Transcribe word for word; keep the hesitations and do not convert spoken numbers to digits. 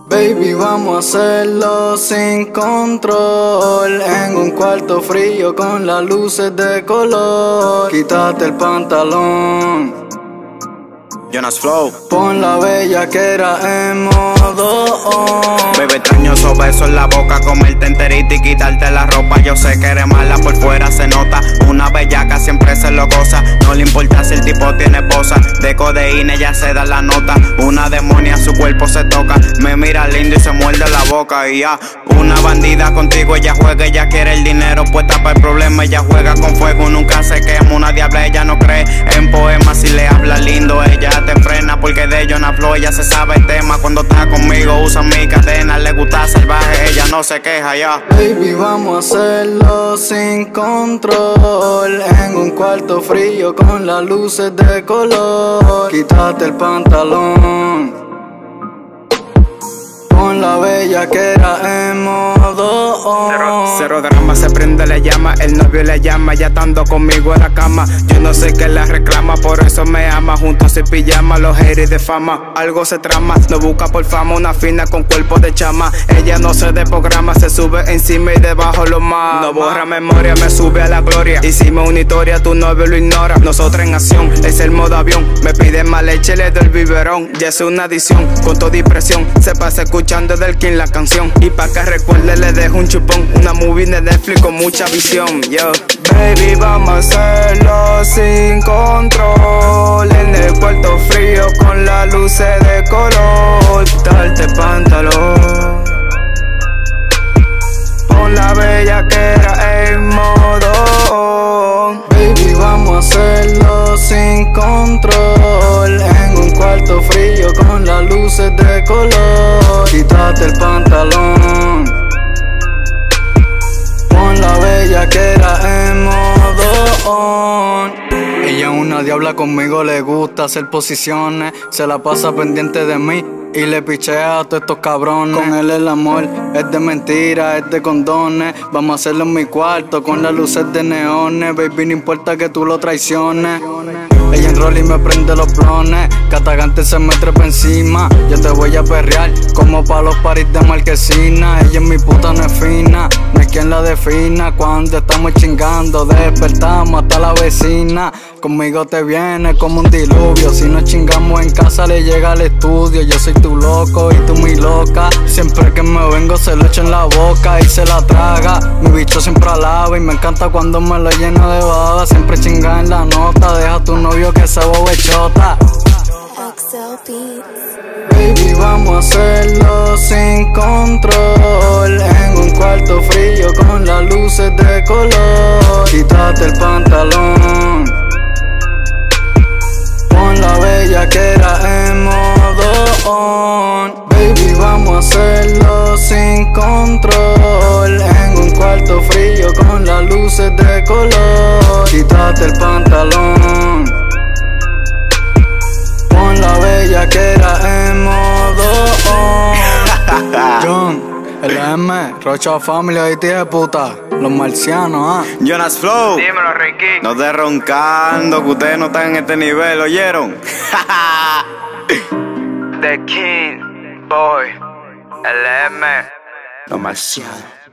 Baby, vamos a hacerlo sin control, en un cuarto frío con las luces de color. Quítate el pantalón, Jonas Flow. Pon la bellaquera en modo on. Baby, extraño esos besos en la boca, comerte enterita y quitarte la ropa. Yo sé que eres mala, por fuera se nota. Una bellaca siempre se lo goza. No le importa si el tipo tiene posa. De codeína ella se da la nota. Una demonia, su cuerpo se toca. Me mira lindo y se muerde la boca. Y ya, una bandida contigo, ella juega. Ella quiere el dinero, puesta para el problema. Ella juega con fuego, nunca se quema. Una diabla, ella no cree en poemas. Si le habla lindo, ella te frena, porque de Jonas Flow ella se sabe el tema. Cuando está conmigo usa mi cadena, le gusta salvaje, ella no se queja ya. Baby, vamos a hacerlo sin control, en un cuarto frío con las luces de color. Quítate el pantalón, pon la bellaquera en modo on. Cero, cero drama, se prende, le llama, el novio le llama, ya estando conmigo en la cama. Yo no sé qué la reclama, por eso me ama. Juntos sin pijama, los haters de fama. Algo se trama, no busca por fama, una fina con cuerpo de chama. Ella no se desprograma, se sube encima y debajo lo más. No borra memoria, me sube a la gloria. Hicimos una historia, tu novio lo ignora. Nosotros en acción, es el modo avión. Me pide más leche, le doy el biberón. Ya es una adicción, con toda impresión. Se pasa escuchando del King la canción. Y pa' que recuerde le dejo un chupón. Una movie de Netflix con mucha visión, yo. Baby, vamos a hacerlo sin control, en el cuarto frío con las luces de color. Quitarte el pantalón, pon la bellaquera en modo on. Baby, vamos a hacerlo sin control, en un cuarto frío con las luces de color. Quítate el pantalón, pon la bellaquera en modo on. Ella es una diabla, conmigo le gusta hacer posiciones. Se la pasa pendiente de mí y le pichea a todos estos cabrones. Con él el amor es de mentira, es de condones. Vamos a hacerlo en mi cuarto con las luces de neones. Baby, no importa que tú lo traiciones. Ella enrola y me prende los blones. Catagante se me trepa encima. Yo te voy a perrear como pa' los paris de marquesina. Ella es mi puta, no es fina, no hay quien la defina. Cuando estamos chingando despertamos hasta la vecina. Conmigo te viene como un diluvio. Si nos chingamos en casa le llega al estudio. Yo soy tu loco y tú mi loca. Siempre que me vengo se lo echo en la boca y se la traga. Mi bicho siempre alaba y me encanta cuando me lo lleno de baba. Siempre chinga en la nota, deja a tu novio que se bobechota. Baby, vamos a hacerlo sin control, en un cuarto frío con las luces de color. Quítate el pantalón, pon la bellaquera en modo on. Baby, vamos a hacerlo sin control, en un cuarto frío con las luces de color. Quítate el pantalón, pon la bellaquera en modo on. John, el M, Rocha Family, ahí de puta. Los marcianos, ah. Jonas Flow. Dímelo, Ricky. No te roncando, que ustedes no están en este nivel, ¿oyeron? The King, Boy, el M. Los marcianos.